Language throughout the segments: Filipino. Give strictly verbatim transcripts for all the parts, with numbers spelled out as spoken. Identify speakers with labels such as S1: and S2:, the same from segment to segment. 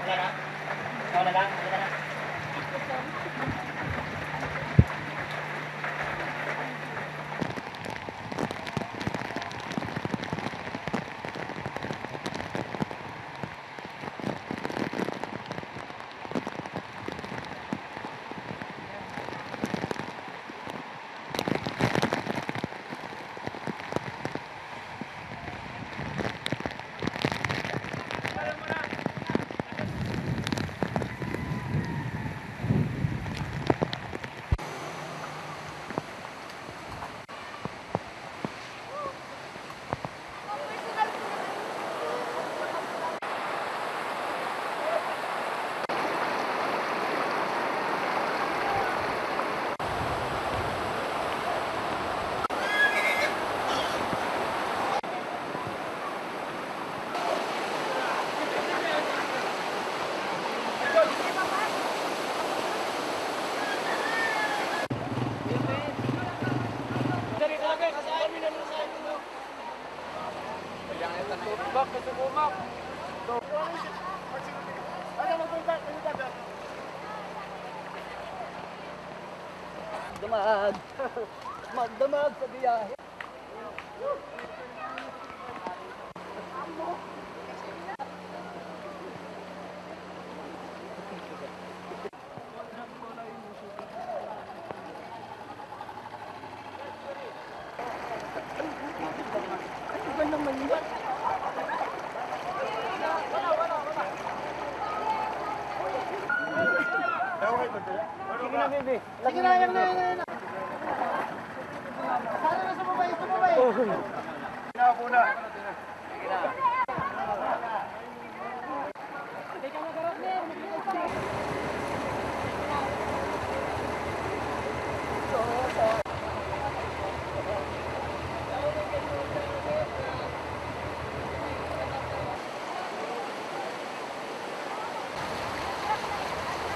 S1: Wala na? Wala na? Wala na?
S2: Damag! Magdamag sa biyahe! Ano ba naman yun? Sige na, baby. Sige na, yan na, yan na. Sana na sumabay, sumabay. Sige na, muna. Sige na. Hindi ka nagarap, Ner.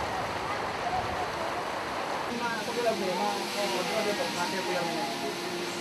S2: Aku bilang dia mah, oh, dia ada